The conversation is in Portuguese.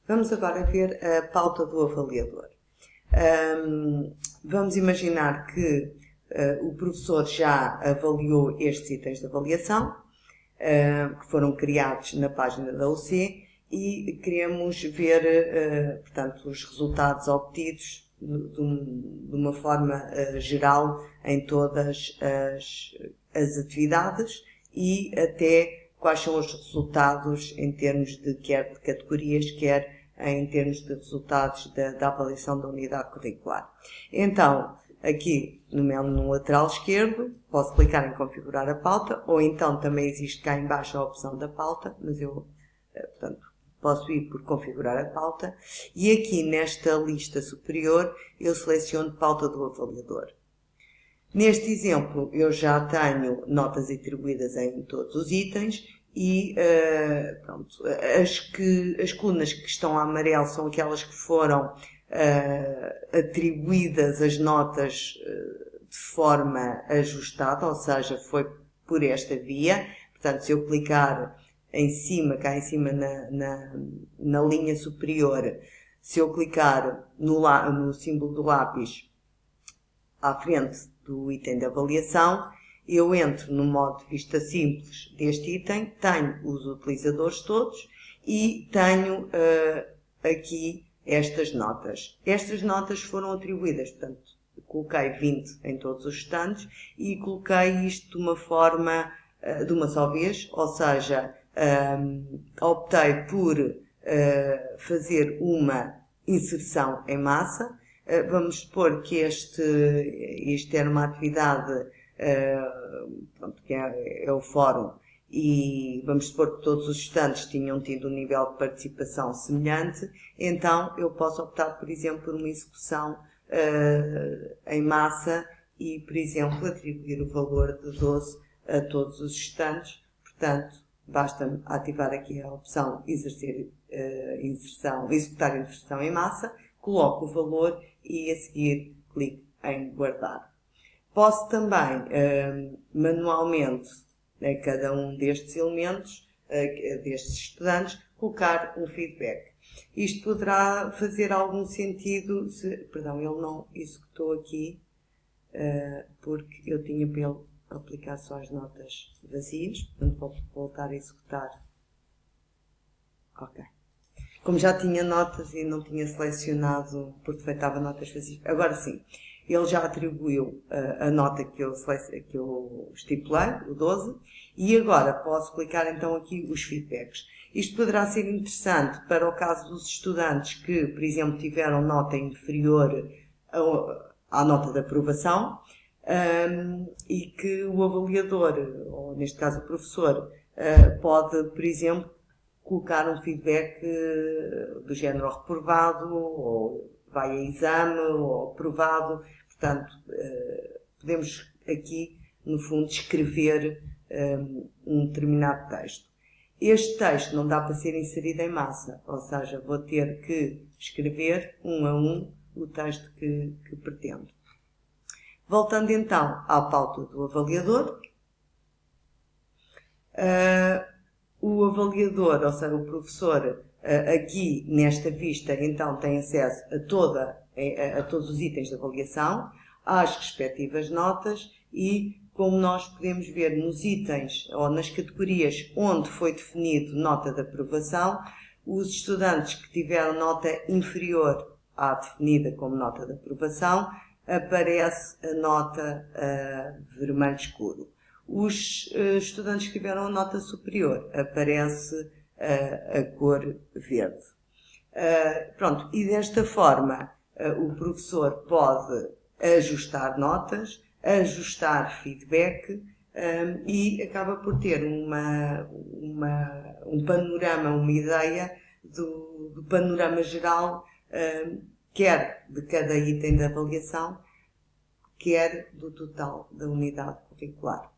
Vamos agora ver a pauta do avaliador. Vamos imaginar que o professor já avaliou estes itens de avaliação, que foram criados na página da UC, e queremos ver, portanto, os resultados obtidos de uma forma geral em todas as atividades e até quais são os resultados em termos de quer de categorias, quer em termos de resultados da avaliação da unidade curricular. Então, aqui no menu lateral esquerdo, posso clicar em configurar a pauta, ou então também existe cá em baixo a opção da pauta, mas eu, portanto, posso ir por configurar a pauta, e aqui nesta lista superior eu seleciono pauta do avaliador. Neste exemplo eu já tenho notas atribuídas em todos os itens e pronto, as colunas que estão a amarelo são aquelas que foram atribuídas as notas de forma ajustada, ou seja, foi por esta via. Portanto, se eu clicar em cima, cá em cima na linha superior, se eu clicar no símbolo do lápis à frente do item de avaliação, eu entro no modo de vista simples deste item, tenho os utilizadores todos e tenho aqui estas notas. Estas notas foram atribuídas, portanto, coloquei 20 em todos os estantes e coloquei isto de uma forma, de uma só vez, ou seja, optei por fazer uma inserção em massa. Vamos supor que isto era uma atividade pronto, que é o fórum, e vamos supor que todos os estudantes tinham tido um nível de participação semelhante, então eu posso optar, por exemplo, por uma execução em massa e, por exemplo, atribuir o valor de 12 a todos os estudantes. Portanto, basta-me ativar aqui a opção executar inserção em massa, coloco o valor e a seguir clico em guardar. Posso também, manualmente, a cada um destes elementos, destes estudantes, colocar um feedback. Isto poderá fazer algum sentido perdão, ele não executou aqui, porque eu tinha para ele aplicar só as notas vazias, portanto vou voltar a executar. Ok. Como já tinha notas e não tinha selecionado, por defeito estava notas vazias, agora sim, ele já atribuiu a nota que eu estipulei, o 12, e agora posso clicar então aqui os feedbacks. Isto poderá ser interessante para o caso dos estudantes que, por exemplo, tiveram nota inferior à nota de aprovação, e que o avaliador, ou neste caso o professor, pode, por exemplo, colocar um feedback do género reprovado, ou vai a exame, ou aprovado. Portanto, podemos aqui, no fundo, escrever um determinado texto. Este texto não dá para ser inserido em massa, ou seja, vou ter que escrever um a um o texto que pretendo. Voltando então à pauta do avaliador, o avaliador, ou seja, o professor, aqui nesta vista, então tem acesso a todos os itens de avaliação, às respectivas notas e, como nós podemos ver nos itens ou nas categorias onde foi definido nota de aprovação, os estudantes que tiveram nota inferior à definida como nota de aprovação, aparece a nota vermelho escuro. Os estudantes que tiveram nota superior, aparece a cor verde. Pronto, e desta forma o professor pode ajustar notas, ajustar feedback e acaba por ter um panorama, uma ideia do panorama geral, quer de cada item de avaliação, quer do total da unidade curricular.